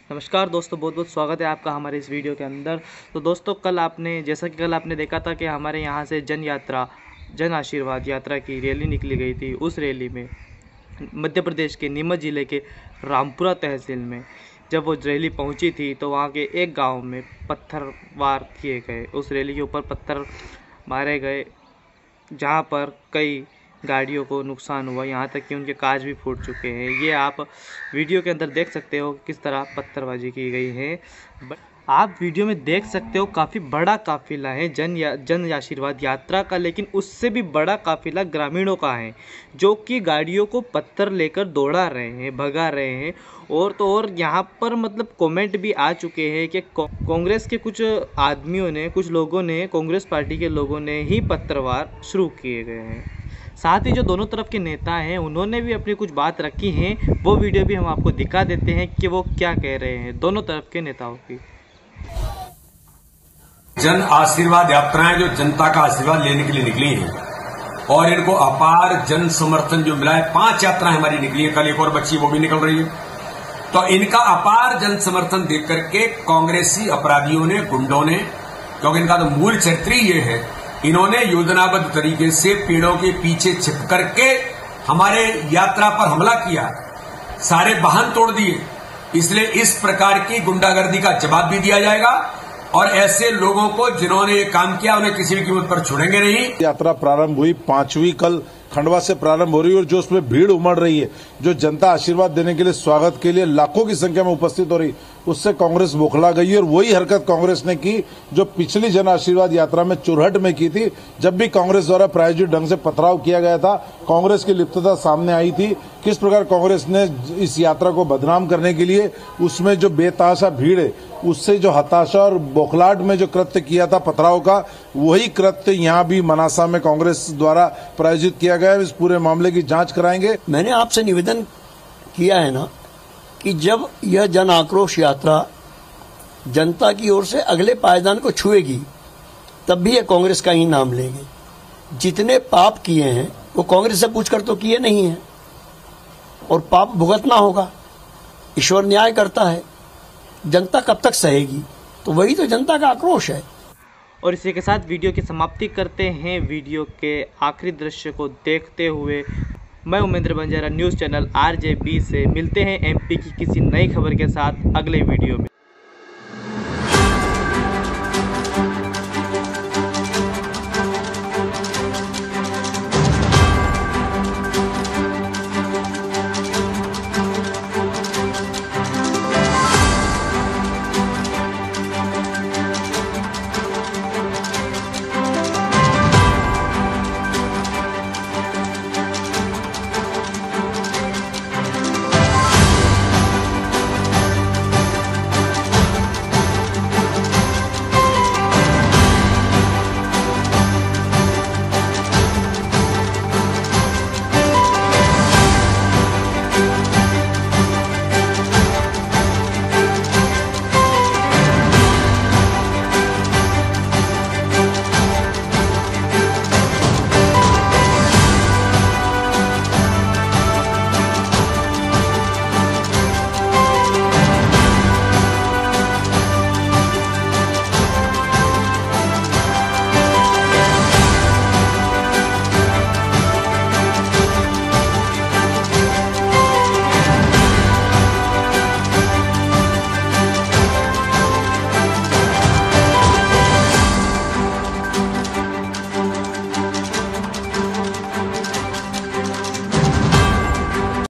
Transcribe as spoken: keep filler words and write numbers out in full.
नमस्कार दोस्तों, बहुत बहुत स्वागत है आपका हमारे इस वीडियो के अंदर। तो दोस्तों, कल आपने जैसा कि कल आपने देखा था कि हमारे यहाँ से जन यात्रा जन आशीर्वाद यात्रा की रैली निकली गई थी। उस रैली में मध्य प्रदेश के नीमच ज़िले के रामपुरा तहसील में जब वो रैली पहुंची थी तो वहाँ के एक गांव में पत्थरवार किए गए। उस रैली के ऊपर पत्थर मारे गए, जहाँ पर कई गाड़ियों को नुकसान हुआ, यहाँ तक कि उनके कांच भी फूट चुके हैं। ये आप वीडियो के अंदर देख सकते हो किस तरह पत्थरबाजी की गई है। आप वीडियो में देख सकते हो काफ़ी बड़ा काफिला है जन या जन आशीर्वाद यात्रा का, लेकिन उससे भी बड़ा काफिला ग्रामीणों का है जो कि गाड़ियों को पत्थर लेकर दौड़ा रहे हैं, भगा रहे हैं। और तो और यहाँ पर मतलब कमेंट भी आ चुके हैं कि कांग्रेस के कुछ आदमियों ने, कुछ लोगों ने, कांग्रेस पार्टी के लोगों ने ही पत्थरवार शुरू किए गए हैं। साथ ही जो दोनों तरफ के नेता हैं उन्होंने भी अपनी कुछ बात रखी हैं, वो वीडियो भी हम आपको दिखा देते हैं कि वो क्या कह रहे हैं दोनों तरफ के नेताओं की। जन आशीर्वाद यात्राएं जो जनता का आशीर्वाद लेने के लिए निकली हैं और इनको अपार जन समर्थन जो मिला है। पांच यात्राएं हमारी निकली है, कल एक और बच्ची वो भी निकल रही है। तो इनका अपार जन समर्थन देख करके कांग्रेसी अपराधियों ने, गुंडों ने, क्योंकि इनका तो मूल चरित्र ही ये है, इन्होंने योजनाबद्ध तरीके से पेड़ों के पीछे छिप करके हमारे यात्रा पर हमला किया, सारे वाहन तोड़ दिए। इसलिए इस प्रकार की गुंडागर्दी का जवाब भी दिया जाएगा और ऐसे लोगों को जिन्होंने ये काम किया उन्हें किसी भी कीमत पर छोड़ेंगे नहीं। यात्रा प्रारंभ हुई, पांचवी कल खंडवा से प्रारंभ हो रही है और जो उसमें भीड़ उमड़ रही है, जो जनता आशीर्वाद देने के लिए, स्वागत के लिए लाखों की संख्या में उपस्थित हो रही, उससे कांग्रेस बौखला गई और वही हरकत कांग्रेस ने की जो पिछली जन आशीर्वाद यात्रा में चुरहट में की थी। जब भी कांग्रेस द्वारा प्रायोजित ढंग से पथराव किया गया था, कांग्रेस की लिप्तता सामने आई थी। किस प्रकार कांग्रेस ने इस यात्रा को बदनाम करने के लिए उसमें जो बेतहाशा भीड़ है, उससे जो हताशा और बौखलाहट में जो कृत्य किया था पथराव का, वही कृत्य यहाँ भी मनासा में कांग्रेस द्वारा प्रायोजित किया गया है। इस पूरे मामले की जांच कराएंगे। मैंने आपसे निवेदन किया है ना कि जब यह जन आक्रोश यात्रा जनता की ओर से अगले पायदान को छुएगी तब भी यह कांग्रेस का ही नाम लेंगे। जितने पाप किए हैं वो कांग्रेस से पूछकर तो किए नहीं हैं और पाप भुगतना होगा। ईश्वर न्याय करता है, जनता कब तक सहेगी? तो वही तो जनता का आक्रोश है। और इसी के साथ वीडियो की समाप्ति करते हैं। वीडियो के आखिरी दृश्य को देखते हुए मैं Umendra Banjara news channel R J B से मिलते हैं एमपी की किसी नई खबर के साथ अगले वीडियो में।